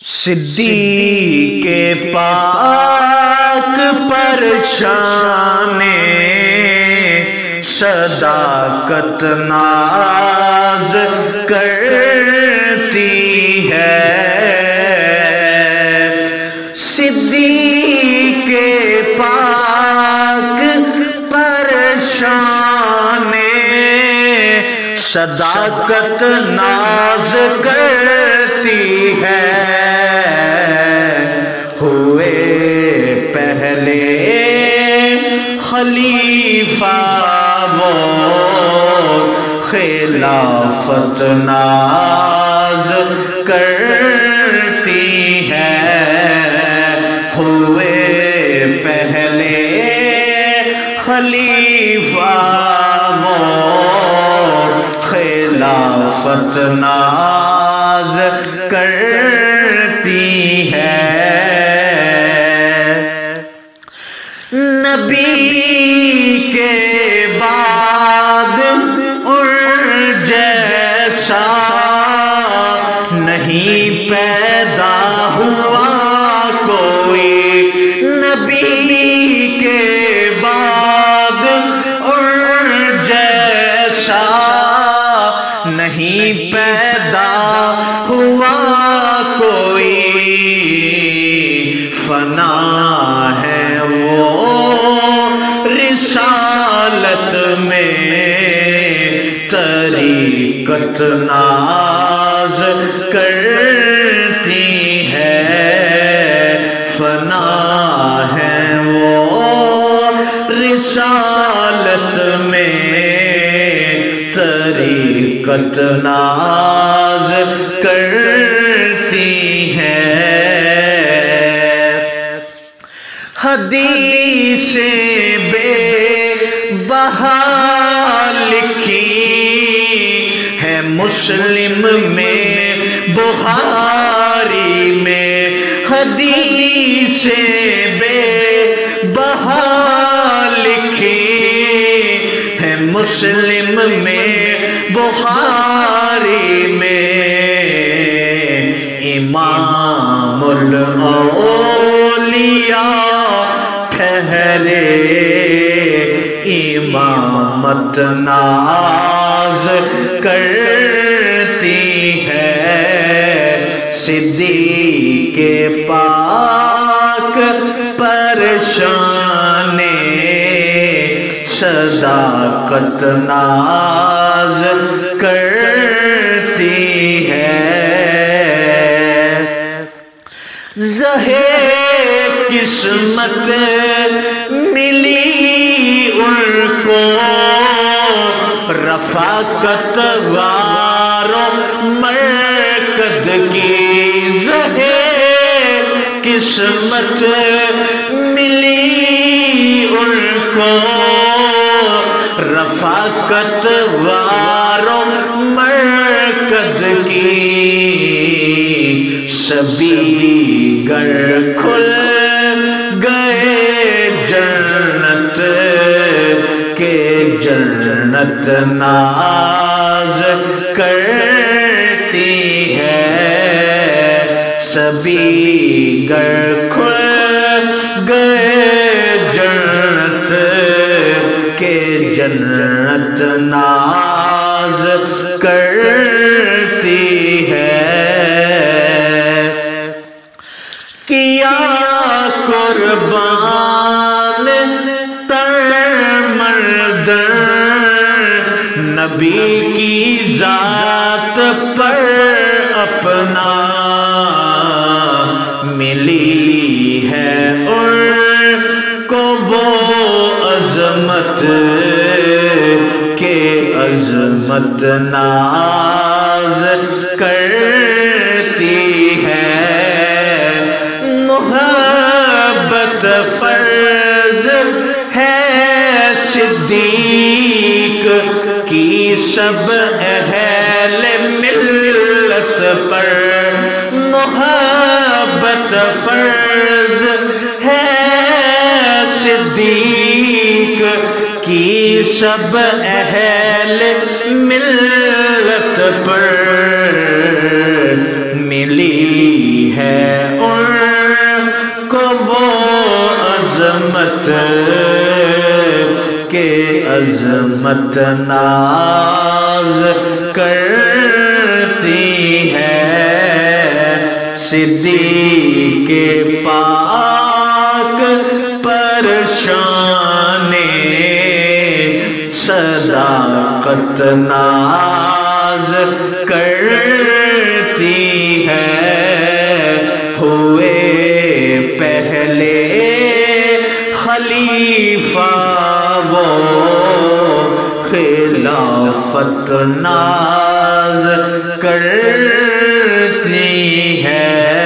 صدیق پاک پر شان صداقت ناز کرتی ہے۔ صدیق پاک پر شان صداقت ناز کرتی ہے۔ ہوئے پہلے خلیفہ وہ خلافت ناز کرتی ہے۔ ہوئے پہلے خلیفہ وہ خلافت ناز کرتی ہے۔ نبی کے بعد ان جیسا نہیں پیدا ہوا کوئی۔ نبی کے بعد ان جیسا نہیں پیدا ہوا کوئی۔ فنا ہے وہ رسالت میں طریقت ناز کرتی ہے۔ فنا ہے وہ رسالت میں طریقت ناز کرتی ہے۔ حدیث بے بہا لکھی ہے مسلم میں بخاری میں۔ حدیث بے بہا لکھی ہے مسلم میں بخاری میں۔ امام الاولیاء ٹھہرے امامت ناز کرتی ہے۔ صدیق پاک پر شان صداقت ناز کرتی ہے۔ زہے قسمت ملی ان کو رفاقت غار و مرکد کی۔ زہے قسمت ملی ان کو رفاقت غار و مرکد کی۔ سبھی گر کھل گئے جنت کے جنت ناز کرتی ہے۔ سبھی گر کھل گئے جنت کے جنت ناز کرتی ہے۔ کیا قربان تر مردن نبی کی ذات پر اپنا۔ ملی ہے ان کو وہ عظمت کہ عظمت ناز کرتی ہے۔ محبت فرض ہے صدیق کی سب اہل ملت پر۔ محبت فرض ہے صدیق کی سب اہل ملت پر۔ ملی ہے ان کو وہ عظمت کہ عظمت ناز کرتی ہے صدیق پاک پر شان صداقت ناز کرتی ہے ہوئے پہلے خلیفہ وہ خلافت ناز کرتی ہے